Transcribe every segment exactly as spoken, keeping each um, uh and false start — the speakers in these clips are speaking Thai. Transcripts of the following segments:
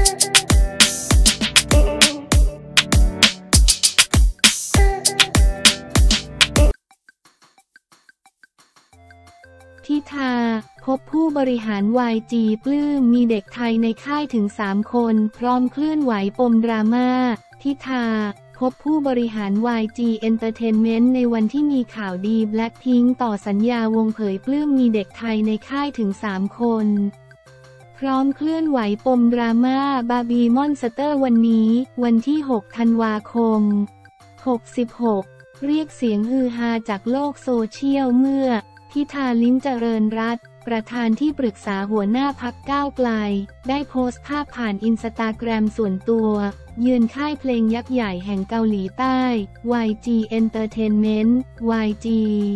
ทิธาพบผู้บริหาร วาย จี ปลื้มมีเด็กไทยในค่ายถึงสามคนพร้อมเคลื่อนไหวปมดราม่าทิธาพบผู้บริหาร วาย จี Entertainment ในวันที่มีข่าวดี Blackpink ต่อสัญญาวงเผยปลื้มมีเด็กไทยในค่ายถึงสามคนพร้อมเคลื่อนไหวปมดราม่าบาร์บี้มอนสเตอร์วันนี้วันที่หกธันวาคมหกสิบหกเรียกเสียงฮือฮาจากโลกโซเชียลเมื่อทิธา ลิ้มเจริญรัตน์ประธานที่ปรึกษาหัวหน้าพรรคก้าวไกลได้โพสต์ภาพผ่านอินสตาแกรมส่วนตัวเยือนค่ายเพลงยักษ์ใหญ่แห่งเกาหลีใต้ วาย จี Entertainment วาย จี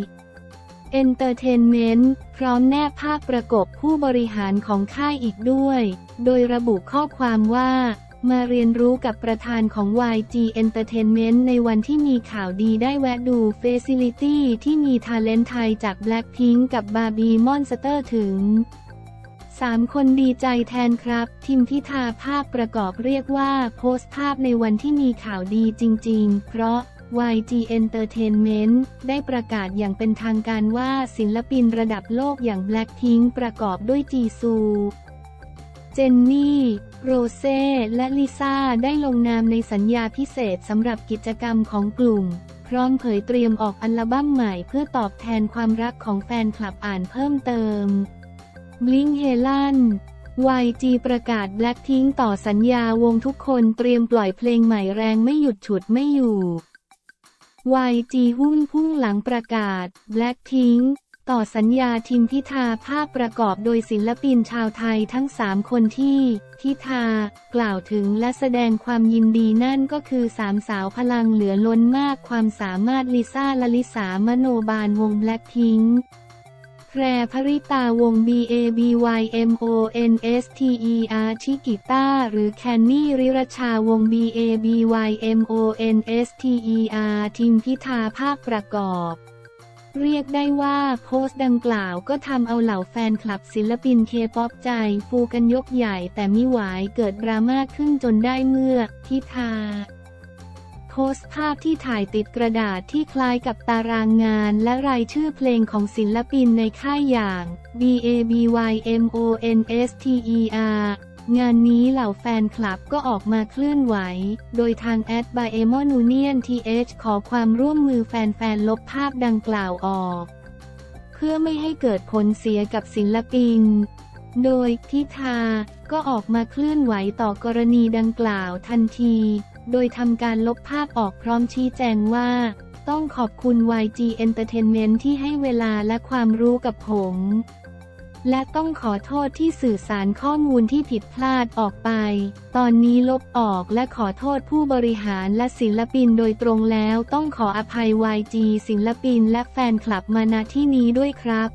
Entertainment พร้อมแนบภาพประกบผู้บริหารของค่ายอีกด้วยโดยระบุข้อความว่ามาเรียนรู้กับประธานของ วาย จี Entertainment ในวันที่มีข่าวดีได้แวะดูเฟซิลิตี้ที่มีทาเลนต์ไทยจาก Blackpink กับบาร์บี้มอนสเตอร์ถึงสามคนดีใจแทนครับทิมพิธาภาพประกอบเรียกว่าโพสต์ภาพในวันที่มีข่าวดีจริงๆเพราะ วาย จี Entertainment ได้ประกาศอย่างเป็นทางการว่าศิลปินระดับโลกอย่าง Blackpink ประกอบด้วยจีซูเจนนี่โรเซ่และลิซ่าได้ลงนามในสัญญาพิเศษสำหรับกิจกรรมของกลุ่มพร้อมเผยเตรียมออกอัลบั้มใหม่เพื่อตอบแทนความรักของแฟนคลับอ่านเพิ่มเติมบลิงเฮลัน วาย จี ประกาศ Blackpink ต่อสัญญาวงทุกคนเตรียมปล่อยเพลงใหม่แรงไม่หยุดฉุดไม่อยู่ วาย จี หุ้นพุ่งหลังประกาศ Blackpinkต่อสัญญาทิมพิธาภาพประกอบโดยศิลปินชาวไทยทั้งสามคนที่พิธากล่าวถึงและแสดงความยินดีนั่นก็คือสามสาวพลังเหลือล้นมากความสามารถลิซ่าลลิสามโนบาลวง Blackpink แพรภริตาวง บี เอ บี วาย เอ็ม โอ เอ็น เอส ที อี อาร์ ชิกิต้าหรือแคนนี่ริรชาวง บี เอ บี วาย เอ็ม โอ เอ็น เอส ที อี อาร์ ทิมพิธาภาพประกอบเรียกได้ว่าโพสต์ดังกล่าวก็ทำเอาเหล่าแฟนคลับศิลปินเคป๊อปใจฟูกันยกใหญ่แต่มิหวายเกิดดราม่าขึ้นจนได้เมื่อทิธาโพสต์ภาพที่ถ่ายติดกระดาษที่คล้ายกับตารางงานและรายชื่อเพลงของศิลปินในค่ายอย่าง บี เอ บี วาย เอ็ม โอ เอ็น เอส ที อี อาร์ งานนี้เหล่าแฟนคลับก็ออกมาเคลื่อนไหวโดยทางแอด บาย เอมอน อูเนียน ที เอช ขอความร่วมมือแฟนๆลบภาพดังกล่าวออกเพื่อไม่ให้เกิดผลเสียกับศิลปินโดยทิธาก็ออกมาเคลื่อนไหวต่อกรณีดังกล่าวทันทีโดยทำการลบภาพออกพร้อมชี้แจงว่าต้องขอบคุณ วาย จี Entertainment ที่ให้เวลาและความรู้กับผมและต้องขอโทษที่สื่อสารข้อมูลที่ผิดพลาดออกไปตอนนี้ลบออกและขอโทษผู้บริหารและศิลปินโดยตรงแล้วต้องขออภัย วาย จี ศิลปินและแฟนคลับมาณที่นี้ด้วยครับ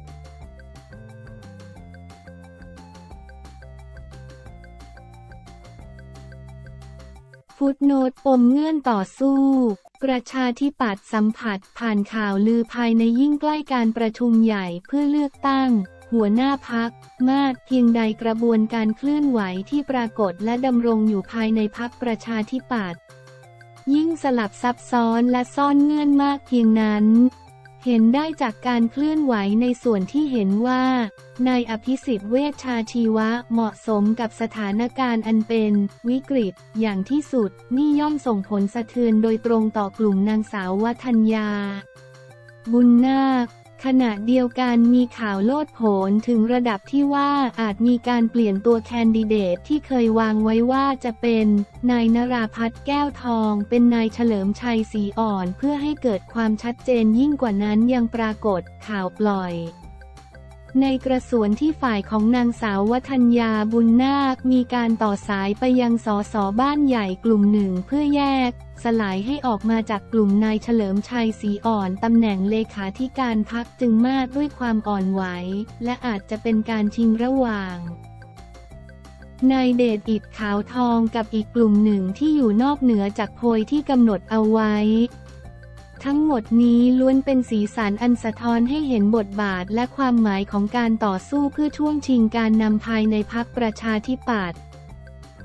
ฟุตโนตปมเงื่อนต่อสู้ประชาธิปัตย์สัมผัสผ่านข่าวลือภายในยิ่งใกล้การประชุมใหญ่เพื่อเลือกตั้งหัวหน้าพรรคมากเพียงใดกระบวนการเคลื่อนไหวที่ปรากฏและดำรงอยู่ภายในพรรคประชาธิปัตย์ยิ่งสลับซับซ้อนและซ่อนเงื่อนมากเพียงนั้นเห็นได้จากการเคลื่อนไหวในส่วนที่เห็นว่านายอภิสิทธิ์เวชชาชีวะเหมาะสมกับสถานการณ์อันเป็นวิกฤตอย่างที่สุดนี่ย่อมส่งผลสะเทือนโดยตรงต่อกลุ่มนางสาววทัญญาบุญนาคขณะเดียวกันมีข่าวโลดโผนถึงระดับที่ว่าอาจมีการเปลี่ยนตัวแคนดิเดตที่เคยวางไว้ว่าจะเป็นนายนราพัฒน์แก้วทองเป็นนายเฉลิมชัยศรีอ่อนเพื่อให้เกิดความชัดเจนยิ่งกว่านั้นยังปรากฏข่าวปล่อยในกระสวนที่ฝ่ายของนางสาววทัญญาบุญนาคมีการต่อสายไปยังสสบ้านใหญ่กลุ่มหนึ่งเพื่อแยกสลายให้ออกมาจากกลุ่มนายเฉลิมชัยศรีอ่อนตำแหน่งเลขาธิการพรรคจึงมากด้วยความอ่อนไหวและอาจจะเป็นการชิงระหว่างนายเดชอิฐขาวทองกับอีกกลุ่มหนึ่งที่อยู่นอกเหนือจากโพยที่กำหนดเอาไว้ทั้งหมดนี้ล้วนเป็นสีสันอันสะท้อนให้เห็นบทบาทและความหมายของการต่อสู้เพื่อช่วงชิงการนำภายในพรรคประชาธิปัตย์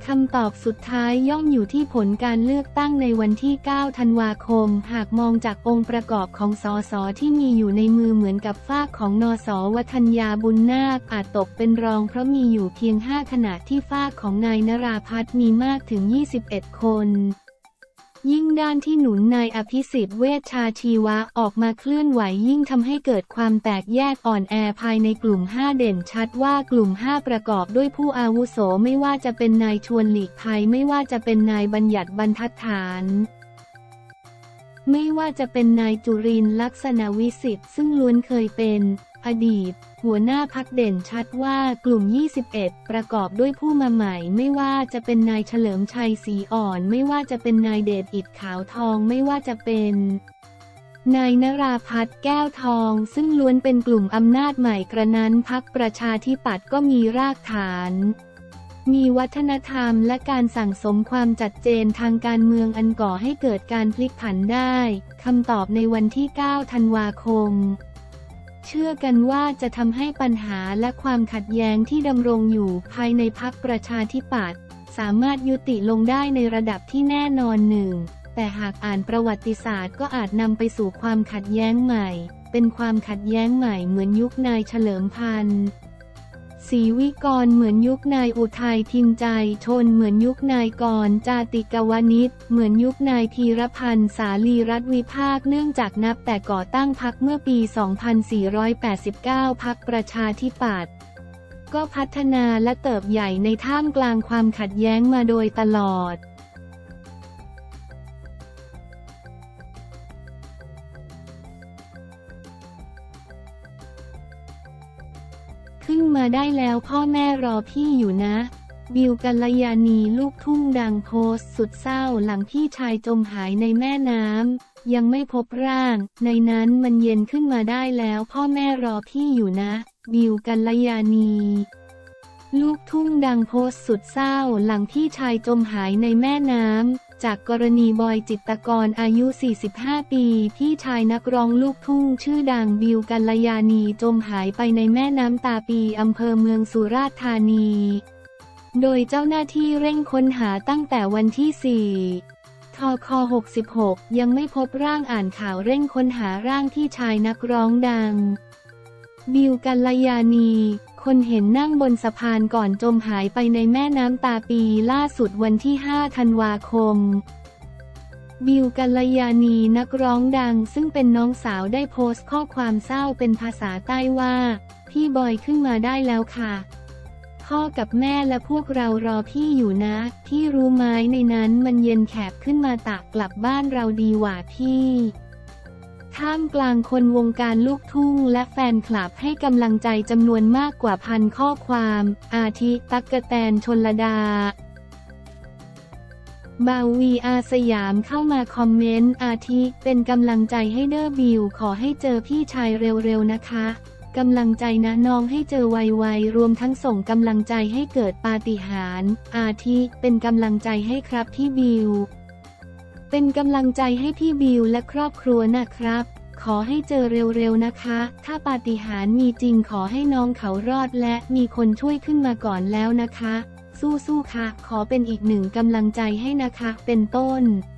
คำตอบสุดท้ายย่อมอยู่ที่ผลการเลือกตั้งในวันที่ เก้า ธันวาคม หากมองจากองค์ประกอบของสสที่มีอยู่ในมือเหมือนกับฝากของนส.วทัญญาบุญนาคอาจตกเป็นรองเพราะมีอยู่เพียง ห้า ขณะที่ฝากของนายนราพัฒน์มีมากถึง ยี่สิบเอ็ด คนยิ่งด้านที่หนุนนายอภิสิทธิ์เวชชาชีวะออกมาเคลื่อนไหวยิ่งทำให้เกิดความแตกแยกอ่อนแอภายในกลุ่มห้าเด่นชัดว่ากลุ่มห้าประกอบด้วยผู้อาวุโสไม่ว่าจะเป็นนายชวนหลีกภัยไม่ว่าจะเป็นนายบัญญัติบรรทัดฐานไม่ว่าจะเป็นนายจุรินทร์ลักษณวิสิทธิ์ซึ่งล้วนเคยเป็นอดีตหัวหน้าพรรคเด่นชัดว่ากลุ่มยี่สิบเอ็ดประกอบด้วยผู้มาใหม่ไม่ว่าจะเป็นนายเฉลิมชัยศรีอ่อนไม่ว่าจะเป็นนายเดชอิฐขาวทองไม่ว่าจะเป็นนายนราพัฒน์แก้วทองซึ่งล้วนเป็นกลุ่มอำนาจใหม่กระนั้นพรรคประชาธิปัตย์ก็มีรากฐานมีวัฒนธรรมและการสั่งสมความจัดเจนทางการเมืองอันก่อให้เกิดการพลิกผันได้คำตอบในวันที่ เก้า ธันวาคมเชื่อกันว่าจะทำให้ปัญหาและความขัดแย้งที่ดำรงอยู่ภายในพรรคประชาธิปัตย์สามารถยุติลงได้ในระดับที่แน่นอนหนึ่งแต่หากอ่านประวัติศาสตร์ก็อาจนำไปสู่ความขัดแย้งใหม่เป็นความขัดแย้งใหม่เหมือนยุคนายเฉลิมพันธ์ศรีวิกรเหมือนยุคนายอุทัยพิมพ์ใจชนเหมือนยุคนายกรจาติกวนิชเหมือนยุคนายธีรพันธ์สาลีรัฐวิภาคเนื่องจากนับแต่ก่อตั้งพรรคเมื่อปี สองพันสี่ร้อยแปดสิบเก้า พรรคประชาธิปัตย์ก็พัฒนาและเติบใหญ่ในท่ามกลางความขัดแย้งมาโดยตลอดขึ้นมาได้แล้วพ่อแม่รอพี่อยู่นะบิวกัลยาณีลูกทุ่งดังโพสต์สุดเศร้าหลังพี่ชายจมหายในแม่น้ำยังไม่พบร่างในนั้นมันเย็นขึ้นมาได้แล้วพ่อแม่รอพี่อยู่นะบิวกัลยาณีลูกทุ่งดังโพสต์สุดเศร้าหลังพี่ชายจมหายในแม่น้ำจากกรณีบอยจิตรกรอายุ สี่สิบห้า ปีพี่ชายนักร้องลูกทุ่งชื่อดังบิวกัลยาณีจมหายไปในแม่น้ำตาปีอำเภอเมืองสุราษฎร์ธานีโดยเจ้าหน้าที่เร่งค้นหาตั้งแต่วันที่ สี่ ทค หกสิบหกยังไม่พบร่างอ่านข่าวเร่งค้นหาร่างพี่ชายนักร้องดังบิวกัลยาณีคนเห็นนั่งบนสะพานก่อนจมหายไปในแม่น้ำตาปีล่าสุดวันที่ ห้า ธันวาคมบิวกัลยาณีนักร้องดังซึ่งเป็นน้องสาวได้โพสต์ข้อความเศร้าเป็นภาษาใต้ว่าพี่บอยขึ้นมาได้แล้วค่ะพ่อกับแม่และพวกเรารอพี่อยู่นะพี่รู้ไหมในนั้นมันเย็นแขบขึ้นมาตะกลับบ้านเราดีหว่าพี่ท่ามกลางคนวงการลูกทุ่งและแฟนคลับให้กำลังใจจำนวนมากกว่าพันข้อความอาทิตั๊กแตนชลดาบาวีอาสยามเข้ามาคอมเมนต์อาทิเป็นกำลังใจให้เดอร์บิวขอให้เจอพี่ชายเร็วๆนะคะกำลังใจนะน้องให้เจอไวๆรวมทั้งส่งกำลังใจให้เกิดปาฏิหาริย์อาทิเป็นกำลังใจให้ครับพี่บิวเป็นกำลังใจให้พี่บิวและครอบครัวนะครับขอให้เจอเร็วๆนะคะถ้าปาฏิหาริย์มีจริงขอให้น้องเขารอดและมีคนช่วยขึ้นมาก่อนแล้วนะคะสู้ๆค่ะขอเป็นอีกหนึ่งกำลังใจให้นะคะเป็นต้น